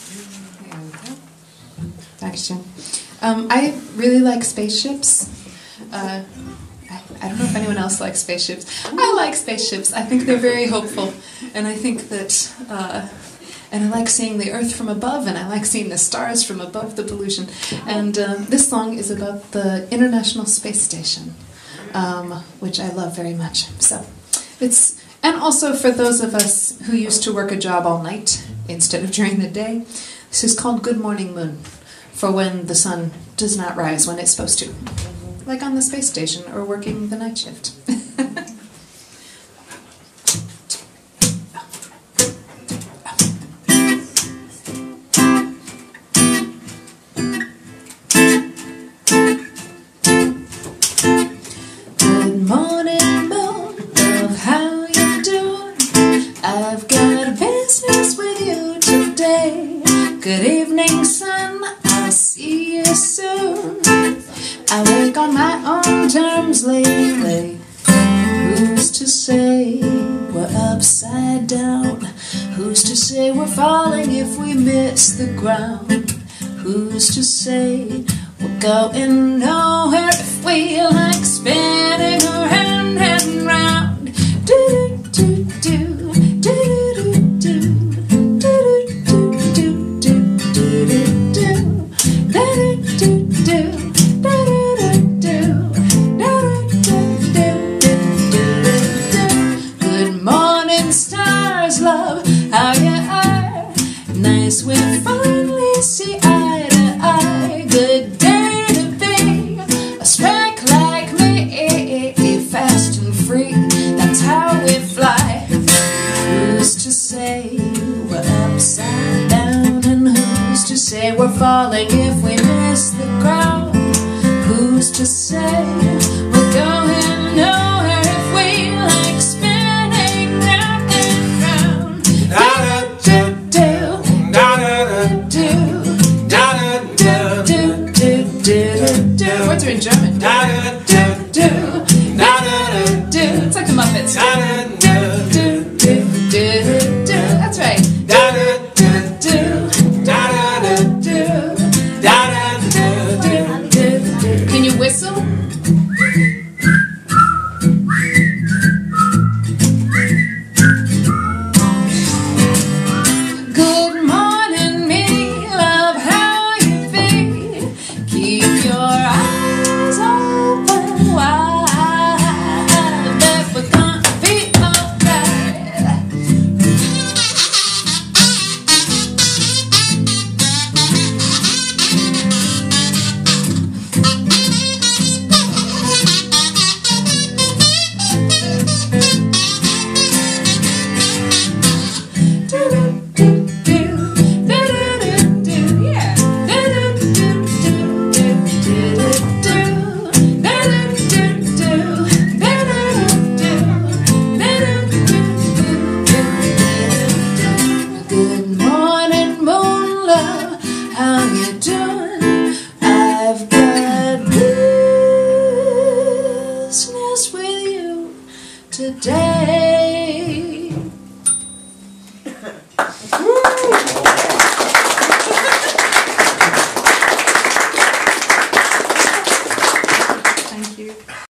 Dankeschön. I really like spaceships. I don't know if anyone else likes spaceships. I like spaceships. I think they're very hopeful, and I think that, and I like seeing the Earth from above, and I like seeing the stars from above the pollution. And this song is about the International Space Station, which I love very much. So it's, and also for those of us who used to work a job all night instead of during the day, this is called Good Morning Moon, for when the sun does not rise when it's supposed to. Like on the space station or working the night shift. Good morning, moon, love, how you doing? I've got business with you today. Good evening, sun, I'll see you soon. I work on my own terms lately. Who's to say we're upside down? Who's to say we're falling if we miss the ground? Who's to say we're going nowhere if we like spinning around and round? Do-do-do-do, do-do-do-do, do-do-do-do-do-do-do, do-do-do-do. How you are, nice we finally see eye to eye. Good day to be a spark like me, fast and free, that's how we fly. Who's to say we're upside down, and who's to say we're falling if we miss the ground? Who's to say we're going nowhere if we like spinning round and round? Words are in German. It's like the Muppets. That's right. Can you whistle? Good morning, me love, how you feel? Keep your eyes open wide, but we're gonna be alright. How you doing? I've got business with you today.